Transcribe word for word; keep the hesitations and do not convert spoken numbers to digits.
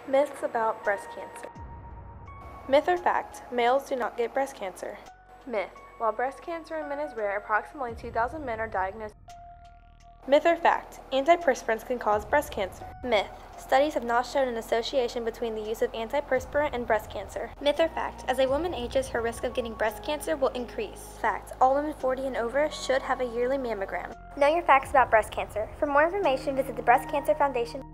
Myths about breast cancer. Myth or fact, males do not get breast cancer. Myth, while breast cancer in men is rare, approximately two thousand men are diagnosed. Myth or fact, antiperspirants can cause breast cancer. Myth, studies have not shown an association between the use of antiperspirant and breast cancer. Myth or fact, as a woman ages, her risk of getting breast cancer will increase. Fact, all women forty and over should have a yearly mammogram. Know your facts about breast cancer. For more information, visit the Breast Cancer Foundation.